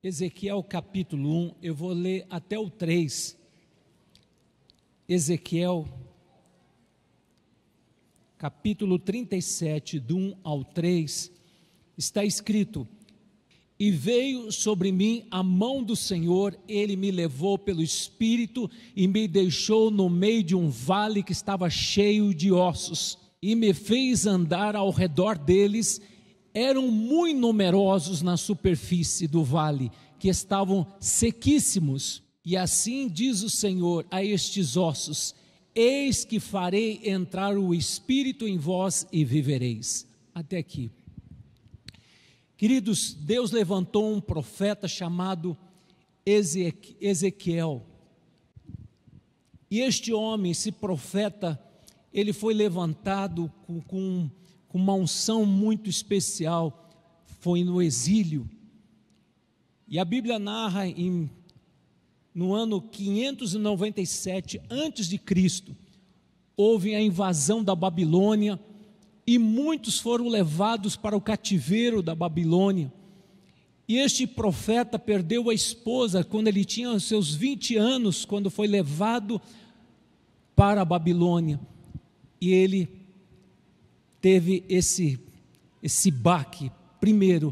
Ezequiel capítulo 1, eu vou ler até o 3. Ezequiel capítulo 37, do 1 ao 3, está escrito: E veio sobre mim a mão do Senhor, Ele me levou pelo Espírito e me deixou no meio de um vale que estava cheio de ossos, e me fez andar ao redor deles. Eram muito numerosos na superfície do vale, que estavam sequíssimos. E assim diz o Senhor a estes ossos: Eis que farei entrar o Espírito em vós e vivereis. Até aqui. Queridos, Deus levantou um profeta chamado Ezequiel. E este homem, esse profeta, ele foi levantado com uma unção muito especial, foi no exílio. E a Bíblia narra no ano 597 a.C., houve a invasão da Babilônia, e muitos foram levados para o cativeiro da Babilônia. E este profeta perdeu a esposa quando ele tinha os seus 20 anos, quando foi levado para a Babilônia. E ele teve esse baque. Primeiro,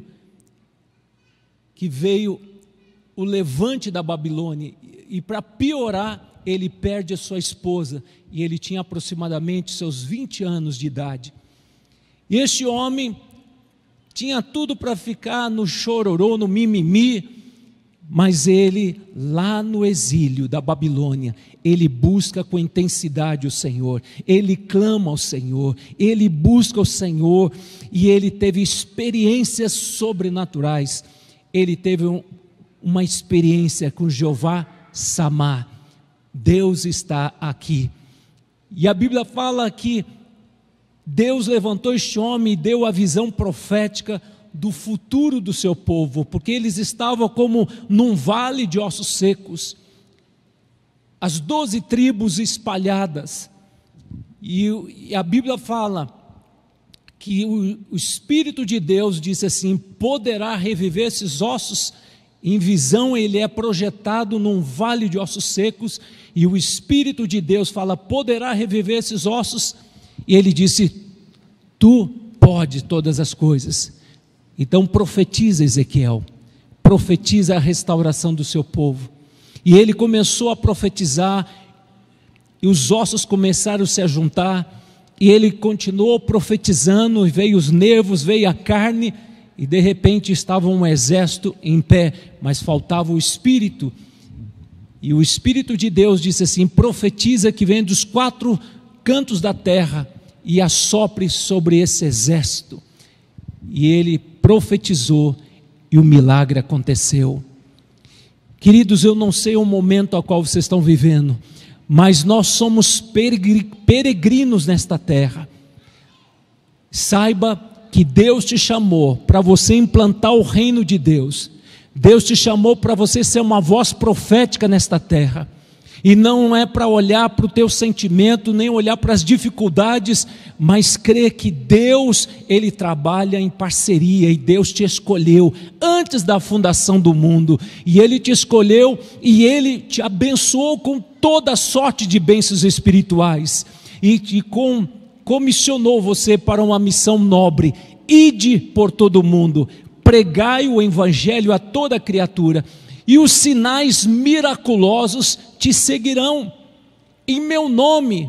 que veio o levante da Babilônia, e para piorar, ele perde a sua esposa, e ele tinha aproximadamente seus 20 anos de idade. E este homem tinha tudo para ficar no chororô, no mimimi, mas ele, lá no exílio da Babilônia, ele busca com intensidade o Senhor, ele clama ao Senhor, ele busca o Senhor, e ele teve experiências sobrenaturais. Ele teve uma experiência com Jeová Samá. Deus está aqui. E a Bíblia fala que Deus levantou este homem e deu a visão profética do futuro do seu povo, porque eles estavam como num vale de ossos secos, as 12 tribos espalhadas, e a Bíblia fala que o Espírito de Deus disse assim: poderá reviver esses ossos. Em visão ele é projetado num vale de ossos secos, e o Espírito de Deus fala: poderá reviver esses ossos, e ele disse: tu pode todas as coisas. Então profetiza, Ezequiel, profetiza a restauração do seu povo. E ele começou a profetizar, e os ossos começaram a se juntar, e ele continuou profetizando, e veio os nervos, veio a carne, e de repente estava um exército em pé, mas faltava o Espírito. E o Espírito de Deus disse assim: profetiza que vem dos 4 cantos da terra e assopre sobre esse exército. E ele profetizou, e o milagre aconteceu. Queridos, eu não sei o momento ao qual vocês estão vivendo, mas nós somos peregrinos nesta terra. Saiba que Deus te chamou para você implantar o reino de Deus. Deus te chamou para você ser uma voz profética nesta terra. E não é para olhar para o teu sentimento, nem olhar para as dificuldades, mas crer que Deus, Ele trabalha em parceria, e Deus te escolheu antes da fundação do mundo, e Ele te escolheu, e Ele te abençoou com toda sorte de bênçãos espirituais, e comissionou você para uma missão nobre: ide por todo o mundo, pregai o evangelho a toda criatura, e os sinais miraculosos te seguirão. Em meu nome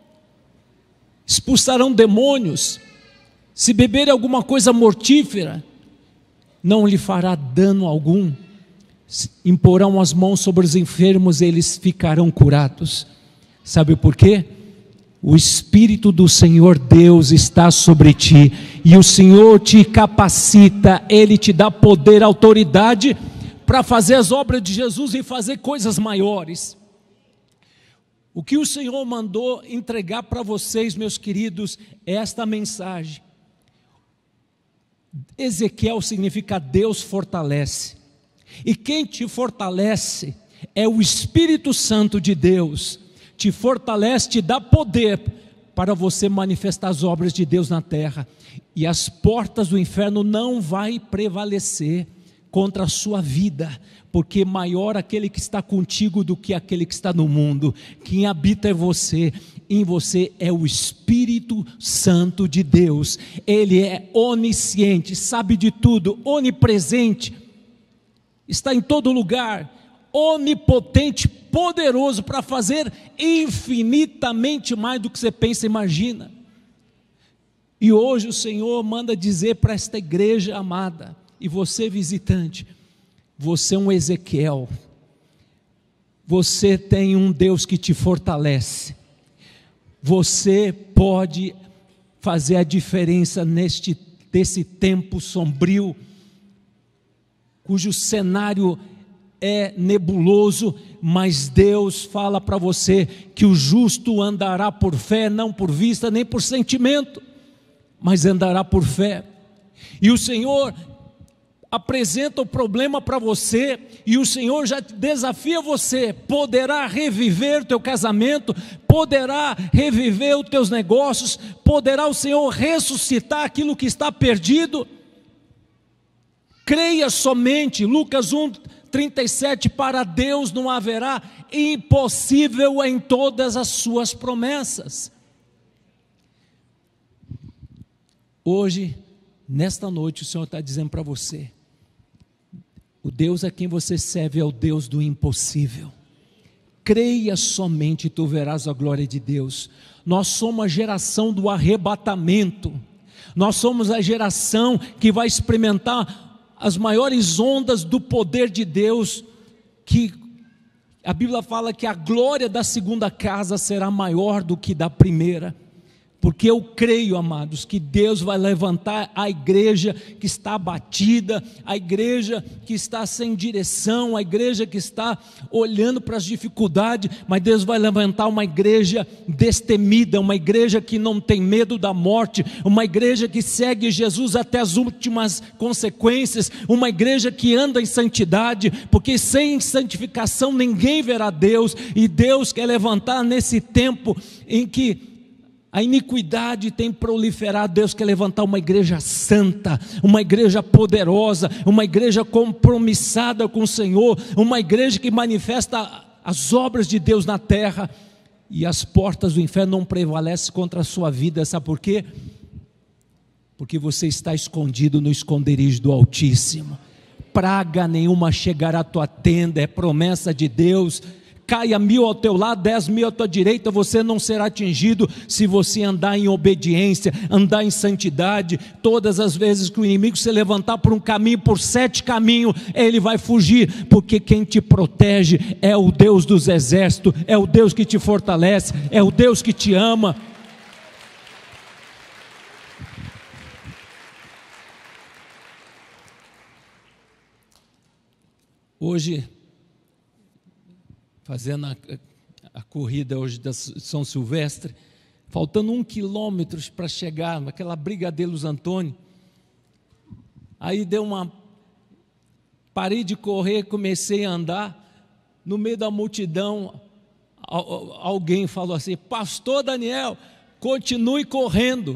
expulsarão demônios. Se beber alguma coisa mortífera, não lhe fará dano algum. Imporão as mãos sobre os enfermos, eles ficarão curados. Sabe por quê? O Espírito do Senhor Deus está sobre ti, e o Senhor te capacita, Ele te dá poder, autoridade para fazer as obras de Jesus e fazer coisas maiores. O que o Senhor mandou entregar para vocês, meus queridos, é esta mensagem. Ezequiel significa Deus fortalece, e quem te fortalece é o Espírito Santo de Deus. Te fortalece, te dá poder para você manifestar as obras de Deus na terra, e as portas do inferno não vai prevalecer. contra a sua vida, porque maior aquele que está contigo do que aquele que está no mundo. Quem habita em você é o Espírito Santo de Deus. Ele é onisciente, sabe de tudo, onipresente, está em todo lugar, onipotente, poderoso para fazer infinitamente mais do que você pensa e imagina. E hoje o Senhor manda dizer para esta igreja amada, e você visitante, você é um Ezequiel, você tem um Deus que te fortalece, você pode fazer a diferença desse tempo sombrio, cujo cenário é nebuloso, mas Deus fala para você que o justo andará por fé, não por vista, nem por sentimento, mas andará por fé. E o Senhor apresenta o problema para você, e o Senhor já desafia você: poderá reviver o teu casamento, poderá reviver os teus negócios, poderá o Senhor ressuscitar aquilo que está perdido. Creia somente. Lucas 1:37, para Deus não haverá impossível em todas as suas promessas. Hoje, nesta noite, o Senhor está dizendo para você: o Deus a quem você serve é o Deus do impossível. Creia somente e tu verás a glória de Deus. Nós somos a geração do arrebatamento, nós somos a geração que vai experimentar as maiores ondas do poder de Deus, que a Bíblia fala que a glória da segunda casa será maior do que da primeira. Porque eu creio, amados, que Deus vai levantar a igreja que está abatida, a igreja que está sem direção, a igreja que está olhando para as dificuldades, mas Deus vai levantar uma igreja destemida, uma igreja que não tem medo da morte, uma igreja que segue Jesus até as últimas consequências, uma igreja que anda em santidade, porque sem santificação ninguém verá Deus, e Deus quer levantar nesse tempo em que a iniquidade tem proliferado. Deus quer levantar uma igreja santa, uma igreja poderosa, uma igreja compromissada com o Senhor, uma igreja que manifesta as obras de Deus na terra, e as portas do inferno não prevalecem contra a sua vida. Sabe por quê? Porque você está escondido no esconderijo do Altíssimo. Praga nenhuma chegará à tua tenda, é promessa de Deus. Caia 1000 ao teu lado, 10.000 à tua direita, você não será atingido se você andar em obediência, andar em santidade. Todas as vezes que o inimigo se levantar por um caminho, por 7 caminhos, ele vai fugir, porque quem te protege é o Deus dos exércitos, é o Deus que te fortalece, é o Deus que te ama. Hoje, fazendo a corrida hoje da São Silvestre, faltando 1 quilômetro para chegar naquela Brigadeiros Antônio, aí parei de correr, comecei a andar, no meio da multidão, alguém falou assim: pastor Daniel, continue correndo.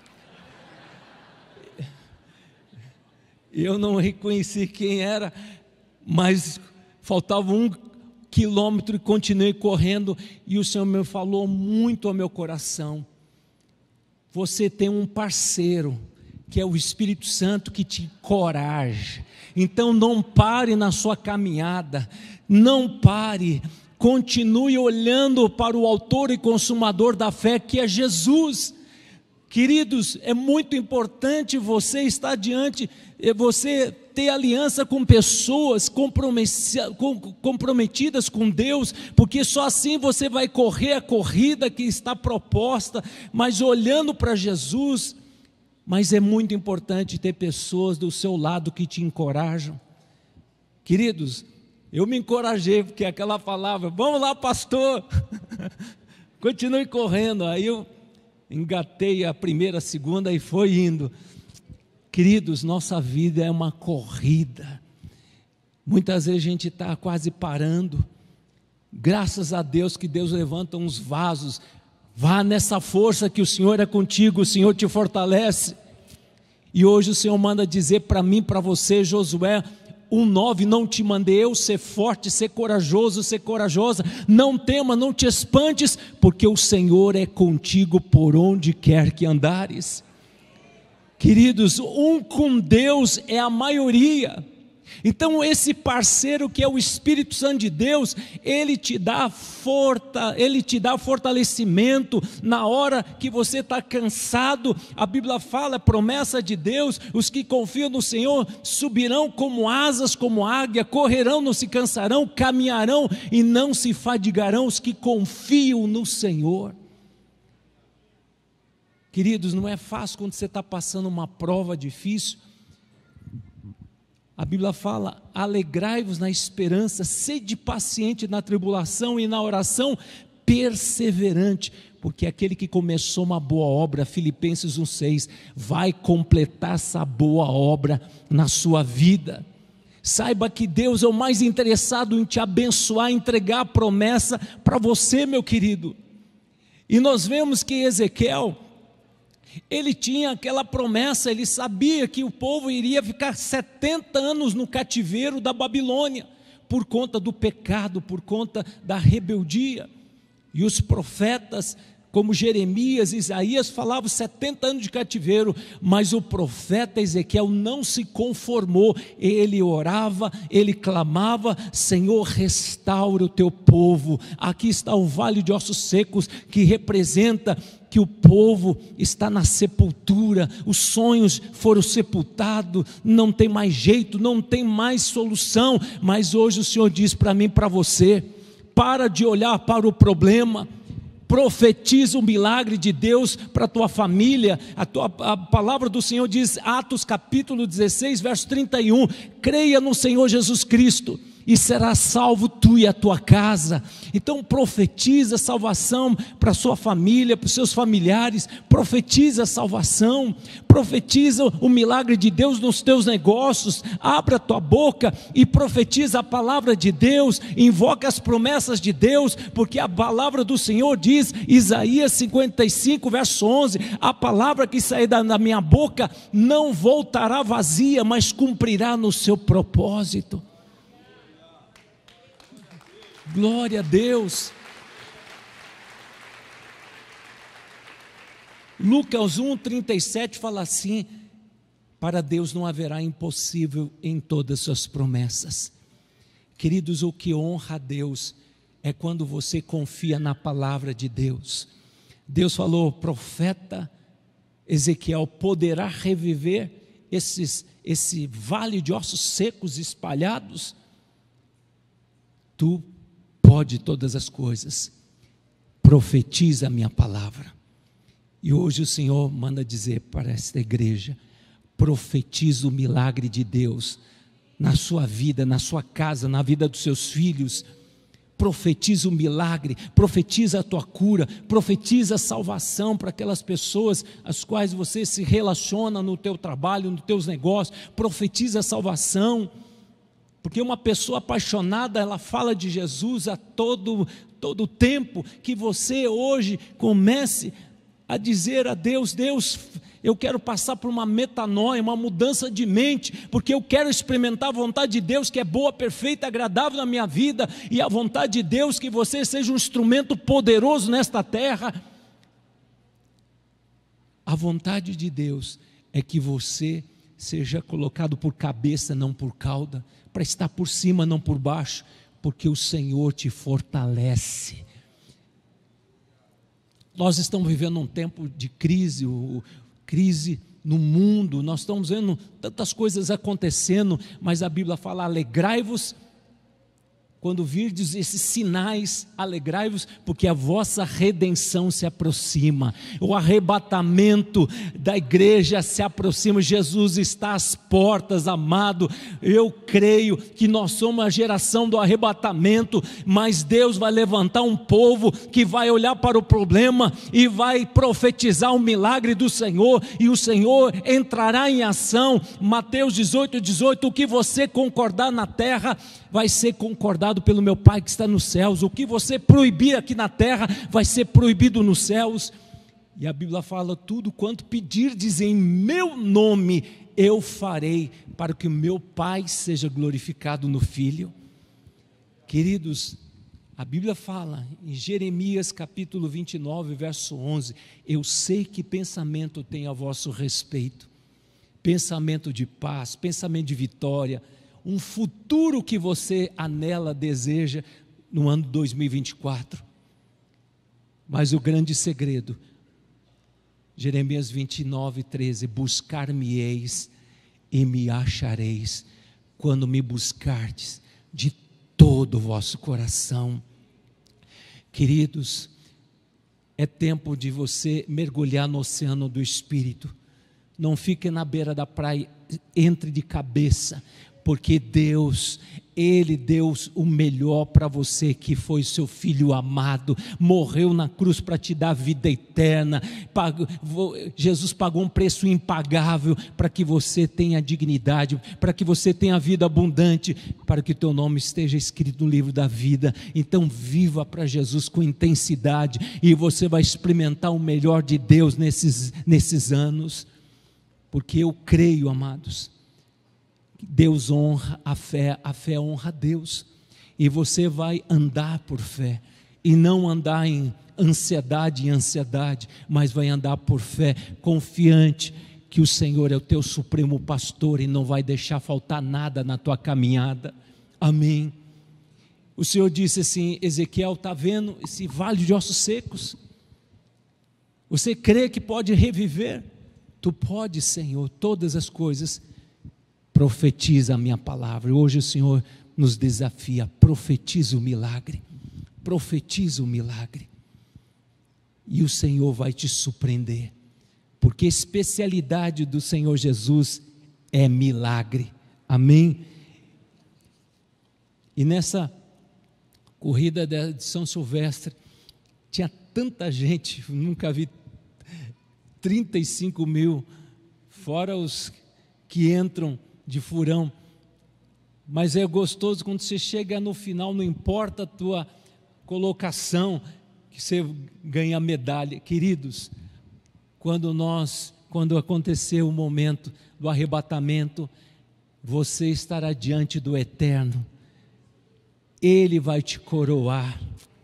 Eu não reconheci quem era, mas faltava 1 quilômetro e continuei correndo, e o Senhor me falou muito ao meu coração: você tem um parceiro, que é o Espírito Santo, que te encoraja. Então não pare na sua caminhada, não pare, continue olhando para o autor e consumador da fé, que é Jesus. Queridos, é muito importante você estar diante, você ter aliança com pessoas comprometidas com Deus, porque só assim você vai correr a corrida que está proposta, mas olhando para Jesus. Mas é muito importante ter pessoas do seu lado que te encorajam. Queridos, eu me encorajei, porque aquela palavra: vamos lá, pastor, continue correndo. Aí eu engatei a primeira, a segunda e foi indo. Queridos, nossa vida é uma corrida. Muitas vezes a gente está quase parando. Graças a Deus que Deus levanta uns vasos. Vá nessa força que o Senhor é contigo, o Senhor te fortalece. E hoje o Senhor manda dizer para mim, para você, Josué 1:9, não te mandei eu ser forte, ser corajoso, ser corajosa, não tema, não te espantes, porque o Senhor é contigo por onde quer que andares. Queridos, com Deus é a maioria. Então esse parceiro que é o Espírito Santo de Deus, ele te dá fortalecimento na hora que você está cansado. A Bíblia fala, promessa de Deus, os que confiam no Senhor subirão como asas, como águia, correrão, não se cansarão, caminharão e não se fadigarão os que confiam no Senhor. Queridos, não é fácil quando você está passando uma prova difícil. A Bíblia fala, alegrai-vos na esperança, sede paciente na tribulação e na oração perseverante, porque aquele que começou uma boa obra, Filipenses 1:6, vai completar essa boa obra na sua vida. Saiba que Deus é o mais interessado em te abençoar, entregar a promessa para você, meu querido. E nós vemos que Ezequiel, ele tinha aquela promessa, ele sabia que o povo iria ficar 70 anos no cativeiro da Babilônia, por conta do pecado, por conta da rebeldia. E os profetas, como Jeremias, Isaías, falavam 70 anos de cativeiro, mas o profeta Ezequiel não se conformou, ele orava, ele clamava, Senhor, restaura o teu povo. Aqui está o vale de ossos secos, que representa que o povo está na sepultura, os sonhos foram sepultados, não tem mais jeito, não tem mais solução, mas hoje o Senhor diz para mim e para você, para de olhar para o problema, profetiza o milagre de Deus para a tua família. A palavra do Senhor diz, Atos capítulo 16, verso 31, creia no Senhor Jesus Cristo e será salvo tu e a tua casa. Então profetiza salvação para a sua família, para os seus familiares, profetiza salvação, profetiza o milagre de Deus nos teus negócios, abre a tua boca e profetiza a palavra de Deus, invoca as promessas de Deus, porque a palavra do Senhor diz, Isaías 55 verso 11, a palavra que sair da minha boca não voltará vazia, mas cumprirá no seu propósito. Glória a Deus. Lucas 1:37 fala assim, para Deus não haverá impossível em todas as suas promessas. Queridos, o que honra a Deus é quando você confia na palavra de Deus. Deus falou, profeta Ezequiel poderá reviver esse vale de ossos secos espalhados? Tu pode todas as coisas, profetiza a minha palavra. E hoje o Senhor manda dizer para esta igreja, profetiza o milagre de Deus na sua vida, na sua casa, na vida dos seus filhos. Profetiza o milagre, profetiza a tua cura, profetiza a salvação para aquelas pessoas as quais você se relaciona no teu trabalho, nos teus negócios. Profetiza a salvação, porque uma pessoa apaixonada, ela fala de Jesus a todo tempo. Que você hoje comece a dizer a Deus, Deus, eu quero passar por uma metanoia, uma mudança de mente, porque eu quero experimentar a vontade de Deus, que é boa, perfeita, agradável na minha vida, e a vontade de Deus, que você seja um instrumento poderoso nesta terra. A vontade de Deus é que você seja colocado por cabeça, não por cauda, para estar por cima, não por baixo, porque o Senhor te fortalece. Nós estamos vivendo um tempo de crise, crise no mundo, nós estamos vendo tantas coisas acontecendo, mas a Bíblia fala, alegrai-vos, quando virdes esses sinais, alegrai-vos, porque a vossa redenção se aproxima, o arrebatamento da igreja se aproxima, Jesus está às portas, amado. Eu creio que nós somos a geração do arrebatamento, mas Deus vai levantar um povo que vai olhar para o problema e vai profetizar o milagre do Senhor, e o Senhor entrará em ação. Mateus 18:18, o que você concordar na terra vai ser concordado pelo meu Pai que está nos céus. O que você proibir aqui na terra vai ser proibido nos céus. E a Bíblia fala, tudo quanto pedirdes em meu nome, eu farei para que o meu Pai seja glorificado no Filho. Queridos, a Bíblia fala em Jeremias capítulo 29, verso 11, eu sei que pensamento tenho a vosso respeito, pensamento de paz, pensamento de vitória, um futuro que você anela, deseja no ano 2024. Mas o grande segredo, Jeremias 29, 13, buscar-me-eis e me achareis, quando me buscardes de todo o vosso coração. Queridos, é tempo de você mergulhar no oceano do Espírito. Não fique na beira da praia, entre de cabeça, porque Deus, Ele deu o melhor para você, que foi seu Filho amado, morreu na cruz para te dar vida eterna, Jesus pagou um preço impagável, para que você tenha dignidade, para que você tenha vida abundante, para que o teu nome esteja escrito no livro da vida. Então viva para Jesus com intensidade, e você vai experimentar o melhor de Deus nesses anos, porque eu creio, amados, Deus honra a fé honra a Deus, e você vai andar por fé, e não andar em ansiedade, mas vai andar por fé, confiante que o Senhor é o teu supremo pastor, e não vai deixar faltar nada na tua caminhada. Amém. O Senhor disse assim, Ezequiel, está vendo esse vale de ossos secos? Você crê que pode reviver? Tu podes, Senhor, todas as coisas. Profetiza a minha palavra. Hoje o Senhor nos desafia, profetiza o milagre, e o Senhor vai te surpreender, porque a especialidade do Senhor Jesus é milagre. Amém? E nessa corrida de São Silvestre, tinha tanta gente, nunca vi 35 mil, fora os que entram de furão, mas é gostoso quando você chega no final, não importa a tua colocação, que você ganha medalha. Queridos, quando acontecer o momento do arrebatamento, você estará diante do Eterno, Ele vai te coroar,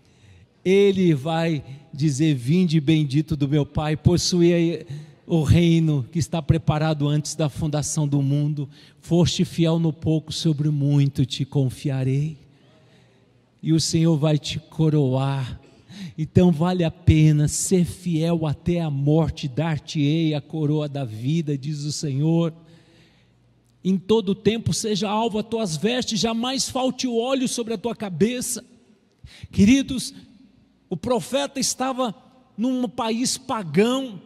Ele vai dizer, vinde bendito do meu Pai, possuí o reino que está preparado antes da fundação do mundo, foste fiel no pouco, sobre o muito te confiarei, e o Senhor vai te coroar. Então vale a pena ser fiel até a morte, dar-te-ei a coroa da vida, diz o Senhor. Em todo tempo seja alvo as tuas vestes, jamais falte o óleo sobre a tua cabeça. Queridos, o profeta estava num país pagão,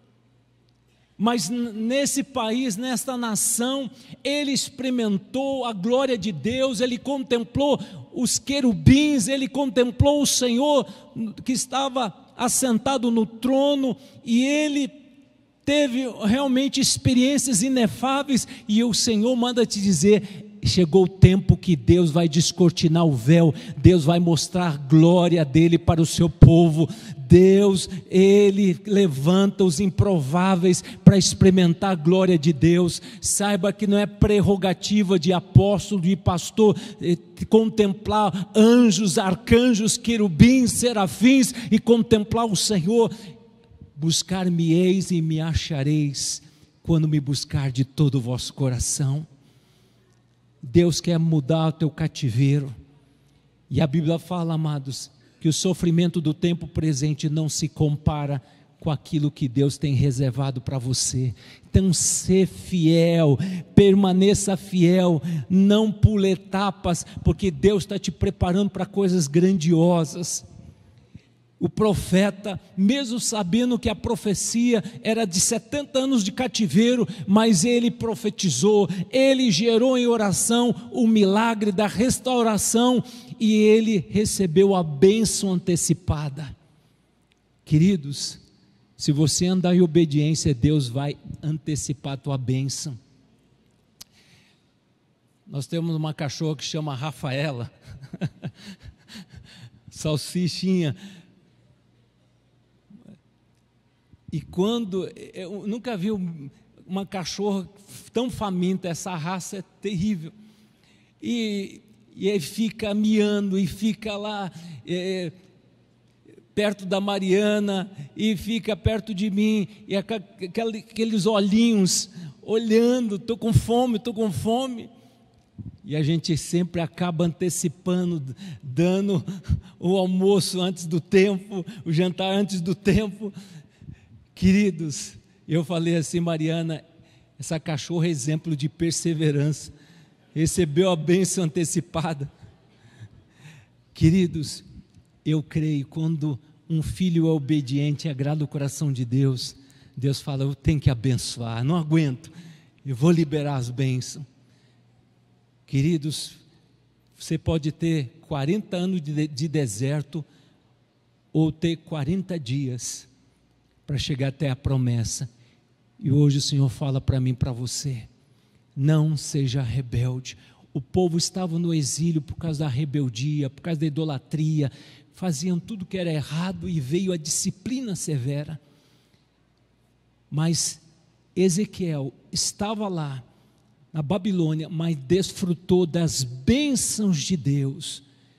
mas nesse país, nesta nação, ele experimentou a glória de Deus, ele contemplou os querubins, ele contemplou o Senhor que estava assentado no trono, e ele teve realmente experiências inefáveis, e o Senhor manda te dizer, chegou o tempo que Deus vai descortinar o véu, Deus vai mostrar a glória dele para o seu povo. Deus, Ele levanta os improváveis para experimentar a glória de Deus. Saiba que não é prerrogativa de apóstolo, de pastor, contemplar anjos, arcanjos, querubins, serafins e contemplar o Senhor. Buscar-me-eis e me achareis, quando me buscar de todo o vosso coração. Deus quer mudar o teu cativeiro, e a Bíblia fala, amados, que o sofrimento do tempo presente não se compara com aquilo que Deus tem reservado para você. Então ser fiel, permaneça fiel, não pule etapas, porque Deus está te preparando para coisas grandiosas. O profeta, mesmo sabendo que a profecia era de 70 anos de cativeiro, mas ele profetizou, ele gerou em oração o milagre da restauração, e ele recebeu a bênção antecipada. Queridos, se você andar em obediência, Deus vai antecipar a tua bênção. Nós temos uma cachorra que chama Rafaela, salsichinha. E quando, eu nunca vi uma cachorra tão faminta, essa raça é terrível. E aí fica miando, e fica lá perto da Mariana, e fica perto de mim, e aqueles olhinhos olhando, estou com fome, estou com fome. E a gente sempre acaba antecipando, dando o almoço antes do tempo, o jantar antes do tempo. Queridos, eu falei assim: Mariana, essa cachorra é exemplo de perseverança, recebeu a bênção antecipada. Queridos, eu creio, quando um filho é obediente e agrada o coração de Deus, Deus fala: eu tenho que abençoar, não aguento, eu vou liberar as bênçãos. Queridos, você pode ter 40 anos de deserto, ou ter 40 dias para chegar até a promessa. E hoje o Senhor fala para mim, para você: não seja rebelde. O povo estava no exílio por causa da rebeldia, por causa da idolatria, faziam tudo que era errado, e veio a disciplina severa. Mas Ezequiel estava lá na Babilônia, mas desfrutou das bênçãos de Deus.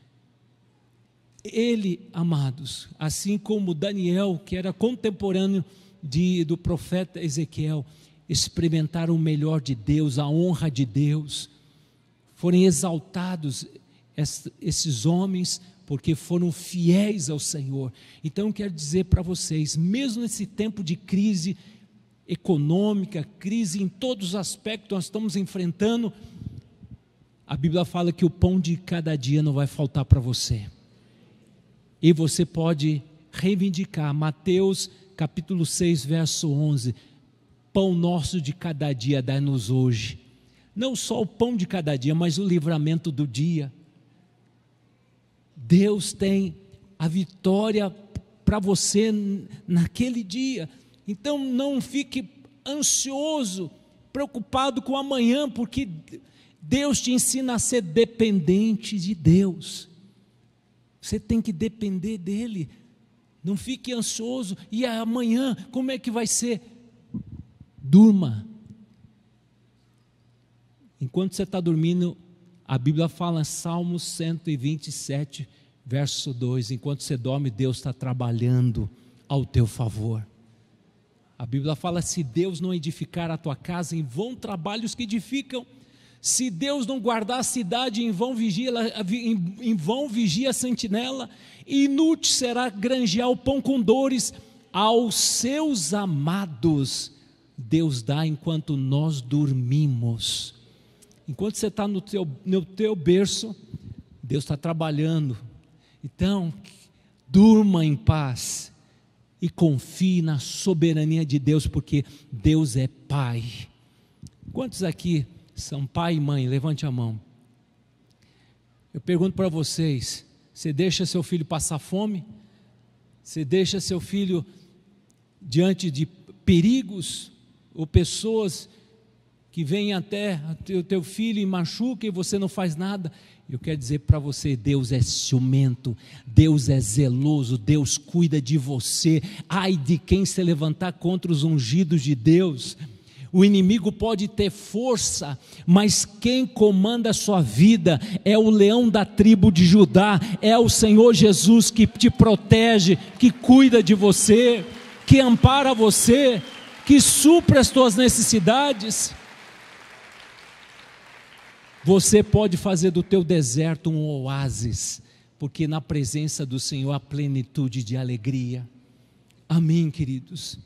Ele, amados, assim como Daniel, que era contemporâneo do profeta Ezequiel, experimentaram o melhor de Deus, a honra de Deus. Foram exaltados esses homens, porque foram fiéis ao Senhor. Então eu quero dizer para vocês, mesmo nesse tempo de crise econômica, crise em todos os aspectos nós estamos enfrentando, a Bíblia fala que o pão de cada dia não vai faltar para você. E você pode reivindicar, Mateus capítulo 6, verso 11, pão nosso de cada dia dai-nos hoje. Não só o pão de cada dia, mas o livramento do dia. Deus tem a vitória para você naquele dia. Então não fique ansioso, preocupado com amanhã, porque Deus te ensina a ser dependente de Deus. Você tem que depender dEle. Não fique ansioso, e amanhã como é que vai ser? Durma. Enquanto você está dormindo, a Bíblia fala em Salmos 127, verso 2, enquanto você dorme, Deus está trabalhando ao teu favor. A Bíblia fala: se Deus não edificar a tua casa, em vão trabalham os que edificam. Se Deus não guardar a cidade, em vão vigia a sentinela. Inútil será granjear o pão com dores. Aos seus amados Deus dá enquanto nós dormimos. Enquanto você está no teu berço, Deus está trabalhando. Então, durma em paz e confie na soberania de Deus, porque Deus é Pai. Quantos aqui são pai e mãe? Levante a mão. Eu pergunto para vocês: você deixa seu filho passar fome? Você deixa seu filho diante de perigos, ou pessoas que vêm até o teu filho e machucam, e você não faz nada? Eu quero dizer para você: Deus é ciumento, Deus é zeloso, Deus cuida de você. Ai de quem se levantar contra os ungidos de Deus. O inimigo pode ter força, mas quem comanda a sua vida é o leão da tribo de Judá, é o Senhor Jesus, que te protege, que cuida de você, que ampara você, que supre as tuas necessidades. Você pode fazer do teu deserto um oásis, porque na presença do Senhor há plenitude de alegria. Amém, queridos?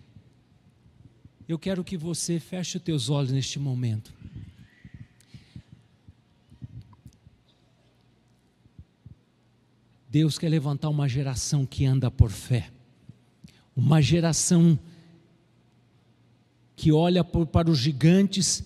Eu quero que você feche os teus olhos neste momento. Deus quer levantar uma geração que anda por fé, uma geração que olha para os gigantes,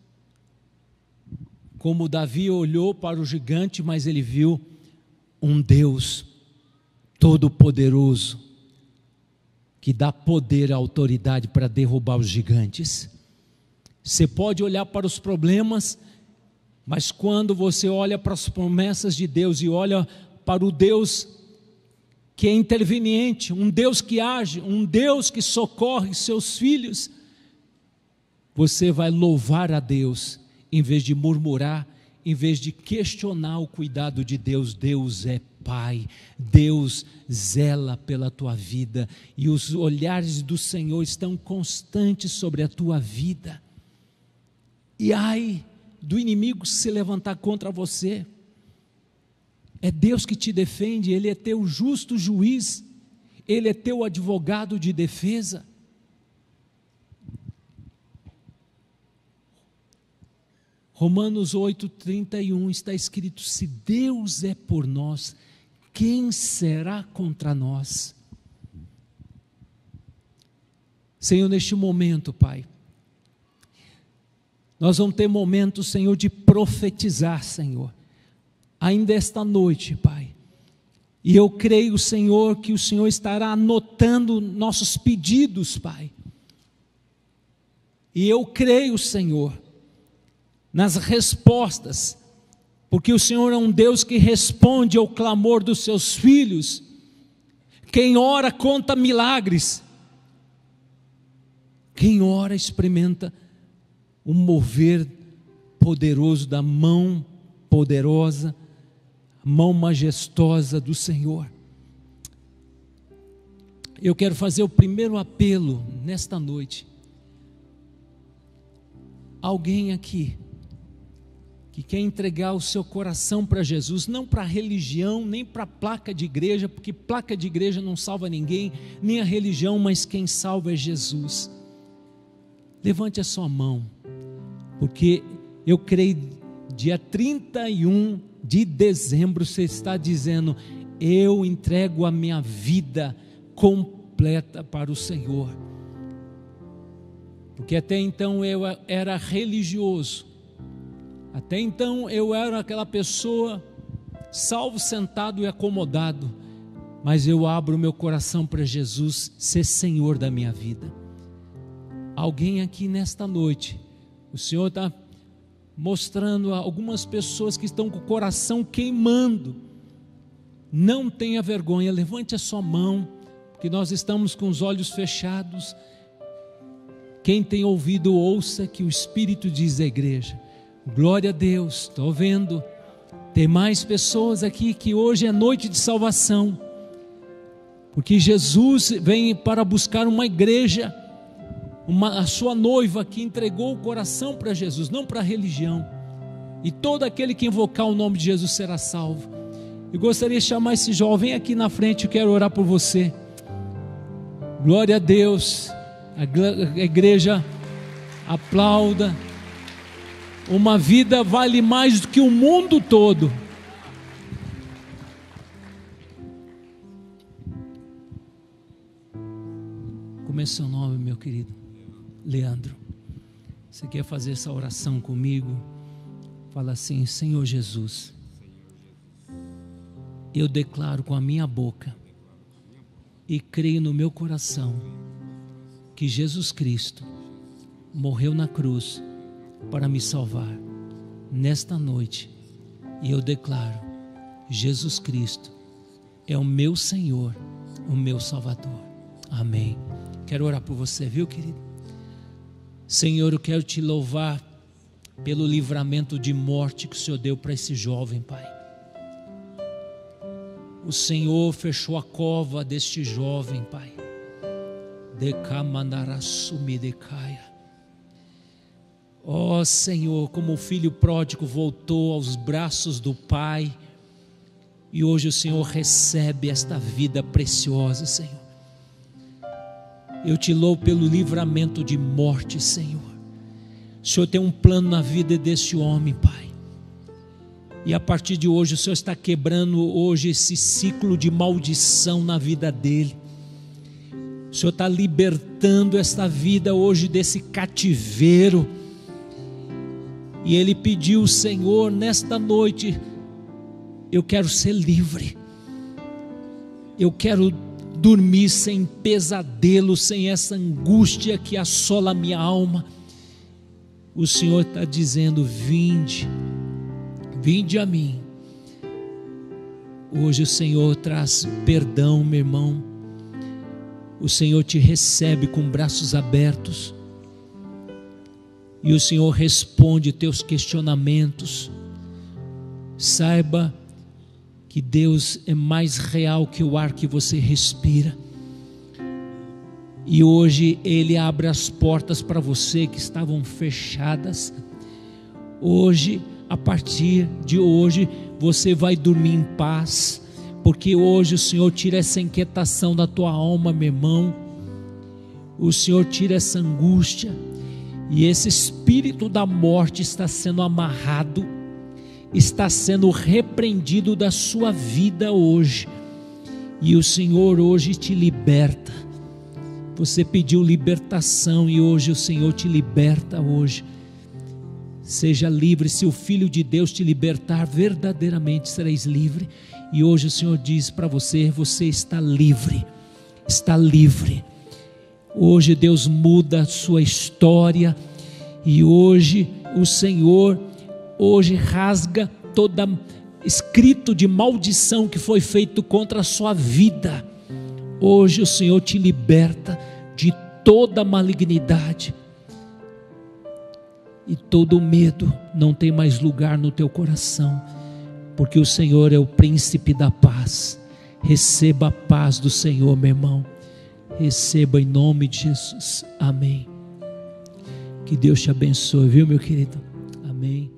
como Davi olhou para o gigante, mas ele viu um Deus todo-poderoso, que dá poder e autoridade para derrubar os gigantes. Você pode olhar para os problemas, mas quando você olha para as promessas de Deus e olha para o Deus que é interveniente, um Deus que age, um Deus que socorre seus filhos, você vai louvar a Deus, em vez de murmurar, em vez de questionar o cuidado de Deus. Deus é Pai, Deus zela pela tua vida, e os olhares do Senhor estão constantes sobre a tua vida. E ai do inimigo se levantar contra você. É Deus que te defende, Ele é teu justo juiz, Ele é teu advogado de defesa. Romanos 8:31 está escrito: se Deus é por nós, quem será contra nós? Senhor, neste momento, Pai, nós vamos ter momentos, Senhor, de profetizar, Senhor, ainda esta noite, Pai, e eu creio, Senhor, que o Senhor estará anotando nossos pedidos, Pai, e eu creio, Senhor, nas respostas, porque o Senhor é um Deus que responde ao clamor dos seus filhos. Quem ora conta milagres, quem ora experimenta o mover poderoso da mão poderosa, mão majestosa do Senhor. Eu quero fazer o primeiro apelo nesta noite. Alguém aqui que quer entregar o seu coração para Jesus, não para a religião, nem para a placa de igreja, porque placa de igreja não salva ninguém, nem a religião, mas quem salva é Jesus. Levante a sua mão, porque eu creio, dia 31 de dezembro, você está dizendo: eu entrego a minha vida completa para o Senhor. Porque até então eu era religioso, até então eu era aquela pessoa salvo, sentado e acomodado, mas eu abro meu coração para Jesus ser Senhor da minha vida. Alguém aqui nesta noite, o Senhor está mostrando a algumas pessoas que estão com o coração queimando. Não tenha vergonha, levante a sua mão, porque nós estamos com os olhos fechados. Quem tem ouvido, ouça que o Espírito diz à igreja. Glória a Deus, estou vendo, tem mais pessoas aqui que hoje é noite de salvação, porque Jesus vem para buscar uma igreja, a sua noiva que entregou o coração para Jesus, não para a religião, e todo aquele que invocar o nome de Jesus será salvo. Eu gostaria de chamar esse jovem aqui na frente, eu quero orar por você. Glória a Deus, a igreja aplauda. Uma vida vale mais do que o mundo todo. Como é seu nome, meu querido? Leandro. Você quer fazer essa oração comigo? Fala assim: Senhor Jesus, eu declaro com a minha boca e creio no meu coração que Jesus Cristo morreu na cruz para me salvar nesta noite, e eu declaro: Jesus Cristo é o meu Senhor, o meu Salvador. Amém. Quero orar por você, viu, querido? Senhor, eu quero te louvar pelo livramento de morte que o Senhor deu para esse jovem, Pai. O Senhor fechou a cova deste jovem, Pai. Ó Senhor, como o filho pródigo voltou aos braços do Pai, e hoje o Senhor recebe esta vida preciosa, Senhor. Eu te louvo pelo livramento de morte, Senhor. O Senhor tem um plano na vida desse homem, Pai, e a partir de hoje o Senhor está quebrando hoje esse ciclo de maldição na vida dele. O Senhor está libertando esta vida hoje desse cativeiro. E ele pediu: Senhor, nesta noite eu quero ser livre, eu quero dormir sem pesadelo, sem essa angústia que assola a minha alma. O Senhor está dizendo: vinde, vinde a mim. Hoje o Senhor traz perdão, meu irmão. O Senhor te recebe com braços abertos. e o Senhor responde teus questionamentos. Saiba que Deus é mais real que o ar que você respira. E hoje Ele abre as portas para você que estavam fechadas. Hoje, a partir de hoje, você vai dormir em paz, porque hoje o Senhor tira essa inquietação da tua alma, meu irmão. O Senhor tira essa angústia, e esse espírito da morte está sendo amarrado, está sendo repreendido da sua vida hoje, e o Senhor hoje te liberta. Você pediu libertação e hoje o Senhor te liberta hoje. Seja livre. Se o Filho de Deus te libertar, verdadeiramente sereis livre. E hoje o Senhor diz para você: você está livre, está livre. Hoje Deus muda a sua história, e hoje o Senhor rasga toda escrito de maldição que foi feito contra a sua vida. Hoje o Senhor te liberta de toda malignidade, e todo medo não tem mais lugar no teu coração, porque o Senhor é o príncipe da paz. Receba a paz do Senhor, meu irmão. Receba em nome de Jesus. Amém. Que Deus te abençoe, viu, meu querido? Amém.